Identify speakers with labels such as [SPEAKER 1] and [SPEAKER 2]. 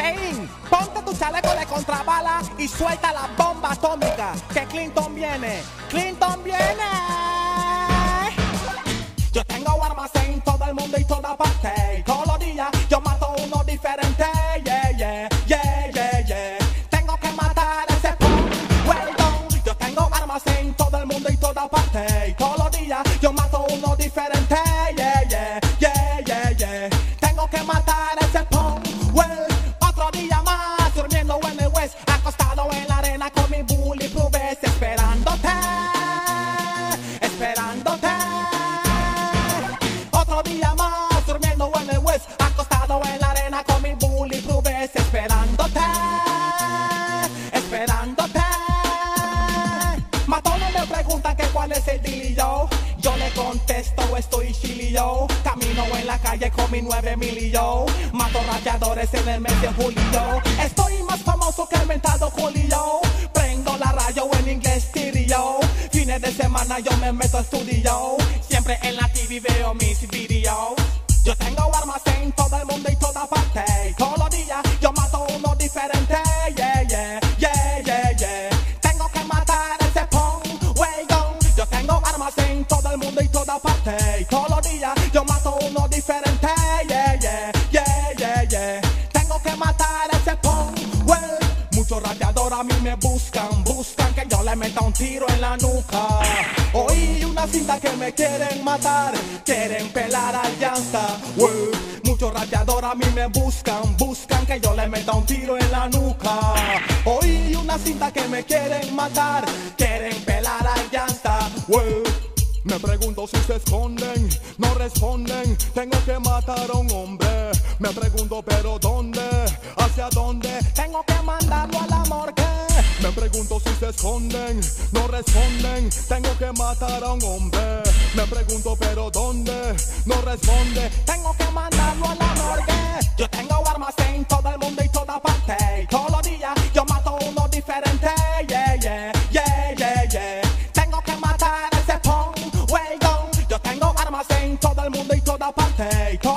[SPEAKER 1] Caín, ponte tu chaleco de contrabala y suelta la bomba atómica, que Clinton viene, Clinton viene. Yo tengo armas en todo el mundo y toda parte, y todos los días yo mato uno diferente, yeah, yeah, yeah, yeah, yeah. Tengo que matar a ese punk, well done. Yo tengo armas en todo el mundo y toda parte, y todos los días yo mato uno diferente, yeah, yeah, yeah, yeah, yeah. Tengo que matar a ese punk, well, otro día más, durmiendo en el West, acostado en la arena con mi bulletproof vest, esperándote, esperándote. Otro día más, durmiendo en el West, acostado en la arena con mi bulletproof vest, esperándote, esperándote. Matones me preguntan que cuál es el dealio. Yo le contesto, estoy chilillo. Camino en la calle con mi 9 milillo. Mato rayadores en el mes de julio. Estoy más famoso que el mentado Julio. Prendo la radio en inglés stereo. Fines de semana yo me meto a estudio. Siempre en la TV veo mis videos. Yo tengo armas en todo el mundo y toda parte, y todos los días yo mato uno diferente, yeah, yeah, yeah, yeah, yeah. Tengo que matar a ese punk, way gone. Yo tengo armas en todo el mundo y toda parte, y todos los días yo mato uno diferente, yeah, yeah, yeah, yeah, yeah. Tengo que matar a ese punk, well. Muchos radiadores a mí me buscan, buscan que yo le meta un tiro en la nuca. Oí una cinta que me quieren matar, quieren pelar al llanta, well. Muchos radiadores a mí me buscan, buscan que yo le meta un tiro en la nuca. Oí una cinta que me quieren matar, quieren pelar al llanta, well. Me pregunto si se esconden, no responden, tengo que matar a un hombre. Me pregunto pero ¿dónde? ¿Hacia dónde? Tengo que mandarlo a la morgue. Me pregunto si se esconden, no responden, tengo que matar a un hombre. Me pregunto pero ¿dónde? No responde, tengo que mandarlo a la morgue. Yo tengo armas en todo el mundo y toda parte, y todos los días yo mato uno diferente, yeah, yeah, yeah, yeah, yeah. Tengo que matar a ese punk, way gone. Yo tengo armas en todo el mundo y toda parte, y